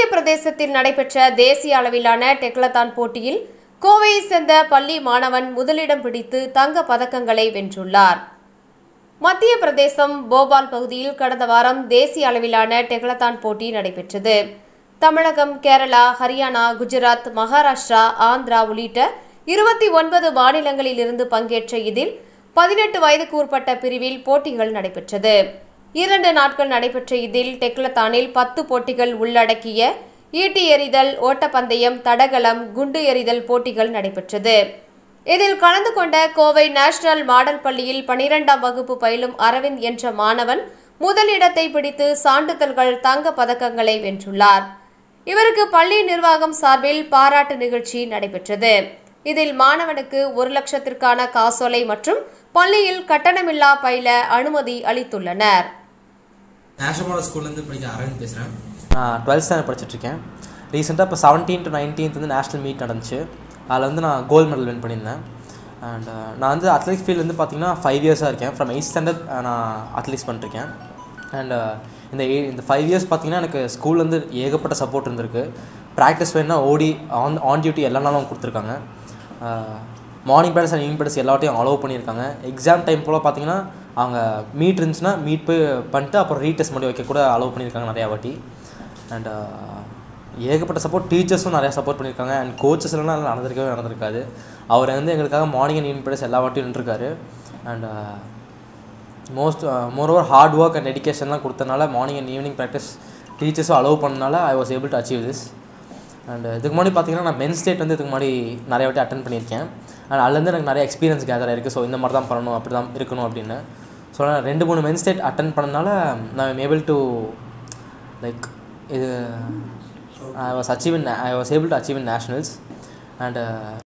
மத்திய பிரதேசத்தில் நடைபெற்ற தேசிய அளவிலான டெக்லத்தான் போட்டியில் கோவையை சேர்ந்த பள்ளி மாணவன் முதலிடம் பிடித்து தங்க பதக்கங்களை வென்றுள்ளார். மத்திய பிரதேசம் போபால் பகுதியில் கடந்த வாரம் தேசிய அளவிலான டெக்லத்தான் போட்டி நடைபெற்றது. தமிழகம், கேரளா, ஹரியானா, குஜராத், மகாராஷ்டிரா, ஆந்திரா உள்ளிட்ட 29 மாநிலங்களிலிருந்து பங்கேற்ற இதில் 18 வயதுக்கு உட்பட்ட பிரிவில் போட்டிகள் நடைபெற்றது. 2 நாட்கள் நடைபெற்ற இதில் டெக்லத்தானில் 10 போட்டிகள் உள்ளடக்கிய ஈட்டி எறிதல், ஓட்டப்பந்தயம், தடகளம், குண்டு எறிதல் போட்டிகள் நடைபெற்றது. இதில் கலந்து கொண்ட கோவை நேஷனல் மாடல் பள்ளியில் 12ஆம் வகுப்பு பயிலும் அரவிந்த் என்ற மாணவன் முதலிடத்தை பிடித்து சான்றிதழ்கள், தங்க பதக்கங்களை வென்றுள்ளார். இவருக்கு பள்ளி நிர்வாகம் சார்பில் பாராட்டு நிகழ்ச்சி நடைபெற்றது. இதில் மாணவனுக்கு 1 லட்சத்திற்கான காசோலை மற்றும் பள்ளியில் கட்டணமில்லா பயில அனுமதி அளித்துள்ளனர். நேஷனல் ஸ்கூல்லேருந்து படிக்க அரவிந்த் பேசுகிறேன். நான் 12th ஸ்டாண்டர்ட் படிச்சுட்ருக்கேன். ரீசெண்டாக இப்போ 17 to 19 வந்து நேஷ்னல் மீட் நடந்துச்சு. அதில் வந்து நான் கோல்டு மெடல் வின் பண்ணியிருந்தேன். அண்ட் நான் வந்து அத்லெட்டிக்ஸ் ஃபீல்டு வந்து பார்த்திங்கன்னா 5 இயர்ஸாக இருக்கேன். ஃப்ரம் 8th ஸ்டாண்டர்ட் நான் அத்லெட்டிக்ஸ் பண்ணிருக்கேன். அண்ட் இந்த 5 இயர்ஸ் பார்த்திங்கன்னா எனக்கு ஸ்கூல்லேருந்து ஏகப்பட்ட சப்போர்ட் இருந்திருக்கு. ப்ராக்டிஸ் வேணுன்னா ஓடி ஆன் டியூட்டி எல்லா நாளும் கொடுத்துருக்காங்க. Morning practice and evening practice எல்லாத்தையும் அலோவ் பண்ணியிருக்காங்க. எக்ஸாம் டைம் போல் பார்த்திங்கன்னா அவங்க மீட் இருந்துச்சுன்னா மீட் போய் பண்ணிட்டு அப்புறம் ரீடெஸ்ட் மட்டும் வைக்க கூட அலோவ் பண்ணியிருக்காங்க நிறையா வாட்டி. அண்ட் ஏகப்பட்ட சப்போர்ட், டீச்சர்ஸும் நிறையா சப்போர்ட் பண்ணியிருக்காங்க. அண்ட் கோச்சஸ் எல்லாம் நடந்திருக்காது. அவர் வந்து எங்களுக்காக மார்னிங் அண்ட் ஈவினிங் ப்ராக்டிஸ் எல்லா வாட்டியும் நின்றுருக்காரு. And moreover hard work and டெடிகேஷன்லாம் கொடுத்தனால மார்னிங் அண்ட் ஈவினிங் ப்ராக்டிஸ் டீச்சர்ஸும் அலோவ் பண்ணனால I was able to achieve this. And இதுக்கு முன்னாடி பார்த்திங்கன்னா நான் மென் ஸ்டேட் வந்து இதுக்கு முன்னாடி நிறைய வாட்டி அட்டன் பண்ணியிருக்கேன். அண்ட் அதுலேருந்து எனக்கு நிறைய எக்ஸ்பீரியன்ஸ் கேதர் ஆயிருக்கு. ஸோ இந்த மாதிரி தான் பண்ணணும், அப்படி தான் இருக்கணும் அப்படின்னு. ஸோ நான் 2-3 மென் ஸ்டேட் அட்டன் பண்ணனால நான் ஏபிள் டு லைக் இது I was able to achieve in nationals. And